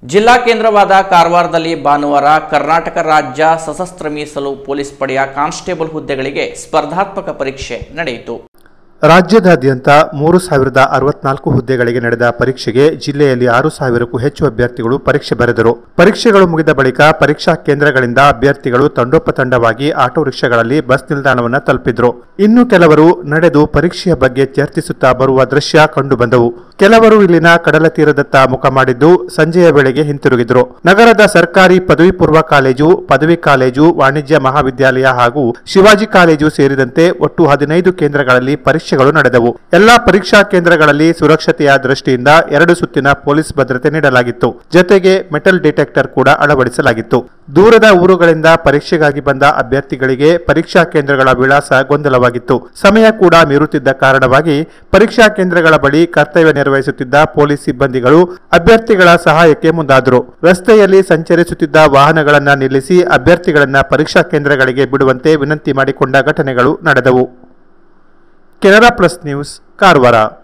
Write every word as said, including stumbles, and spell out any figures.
ಜಿಲ್ಲಾ ಕೇಂದ್ರವಾದ ಕಾರವಾರದಲ್ಲಿ ಭಾನುವಾರ ಕರ್ನಾಟಕ ರಾಜ್ಯ ಸಶಸ್ತ್ರ ಮೀಸಲು ಪೊಲೀಸ್ ಪಡೆಯ ಕಾನ್ಸ್ಟೇಬಲ್ ಹುದ್ದೆಗಳಿಗೆ ಸ್ಪರ್ಧಾತ್ಮಕ ಪರೀಕ್ಷೆ ನಡೆಯಿತು. ರಾಜ್ಯದಾದ್ಯಂತ ಮೂರು ಸಾವಿರದ ಅರವತ್ನಾಲ್ಕು ಹುದ್ದೆಗಳಿಗೆ ನಡೆದ ಪರೀಕ್ಷೆಗೆ ಜಿಲ್ಲೆಯಲ್ಲಿ ಆರು ಸಾವಿರಕ್ಕೂ ಹೆಚ್ಚು ಅಭ್ಯರ್ಥಿಗಳು ಪರೀಕ್ಷೆ ಬರೆದರು. ಪರೀಕ್ಷೆಗಳು ಮುಗಿದ ಬಳಿಕ ಪರೀಕ್ಷಾ ಕೇಂದ್ರಗಳಿಂದ ಅಭ್ಯರ್ಥಿಗಳು ತಂಡೋಪತಂಡವಾಗಿ ಆಟೋ ರಿಕ್ಷಾಗಳಲ್ಲಿ ಬಸ್ ನಿಲ್ದಾಣವನ್ನು ತಲುಪಿದ್ರು. ಇನ್ನು ಕೆಲವರು ನಡೆದು ಪರೀಕ್ಷೆಯ ಬಗ್ಗೆ ಚರ್ಚಿಸುತ್ತಾ ಬರುವ ದೃಶ್ಯ ಕಂಡುಬಂದವು. ಕೆಲವರು ಇಲ್ಲಿನ ಕಡಲ ತೀರದತ್ತ ಮುಖ ಮಾಡಿದ್ದು ಸಂಜೆಯ ವೇಳೆಗೆ ಹಿಂತಿರುಗಿದ್ರು. ನಗರದ ಸರ್ಕಾರಿ ಪದವಿ ಪೂರ್ವ ಕಾಲೇಜು, ಪದವಿ ಕಾಲೇಜು, ವಾಣಿಜ್ಯ ಮಹಾವಿದ್ಯಾಲಯ ಹಾಗೂ ಶಿವಾಜಿ ಕಾಲೇಜು ಸೇರಿದಂತೆ ಒಟ್ಟು ಹದಿನೈದು ಕೇಂದ್ರಗಳಲ್ಲಿ ಪರೀಕ್ಷೆ ನಡೆದವು. ಎಲ್ಲಾ ಪರೀಕ್ಷಾ ಕೇಂದ್ರಗಳಲ್ಲಿ ಸುರಕ್ಷತೆಯ ದೃಷ್ಟಿಯಿಂದ ಎರಡು ಸುತ್ತಿನ ಪೊಲೀಸ್ ಭದ್ರತೆ ನೀಡಲಾಗಿತ್ತು. ಜೊತೆಗೆ ಮೆಟಲ್ ಡಿಟೆಕ್ಟರ್ ಕೂಡ ಅಳವಡಿಸಲಾಗಿತ್ತು. ದೂರದ ಊರುಗಳಿಂದ ಪರೀಕ್ಷೆಗಾಗಿ ಬಂದ ಅಭ್ಯರ್ಥಿಗಳಿಗೆ ಪರೀಕ್ಷಾ ಕೇಂದ್ರಗಳ ವಿಳಾಸ ಗೊಂದಲವಾಗಿತ್ತು. ಸಮಯ ಕೂಡ ಮೀರುತ್ತಿದ್ದ ಕಾರಣವಾಗಿ ಪರೀಕ್ಷಾ ಕೇಂದ್ರಗಳ ಬಳಿ ಕರ್ತವ್ಯ ನಿರ್ವಹಿಸುತ್ತಿದ್ದ ಪೊಲೀಸ್ ಸಿಬ್ಬಂದಿಗಳು ಅಭ್ಯರ್ಥಿಗಳ ಸಹಾಯಕ್ಕೆ ಮುಂದಾದರು. ರಸ್ತೆಯಲ್ಲಿ ಸಂಚರಿಸುತ್ತಿದ್ದ ವಾಹನಗಳನ್ನು ನಿಲ್ಲಿಸಿ ಅಭ್ಯರ್ಥಿಗಳನ್ನ ಪರೀಕ್ಷಾ ಕೇಂದ್ರಗಳಿಗೆ ಬಿಡುವಂತೆ ವಿನಂತಿ ಮಾಡಿಕೊಂಡ ಘಟನೆಗಳು ನಡೆದವು. Canara plus news, Karwar.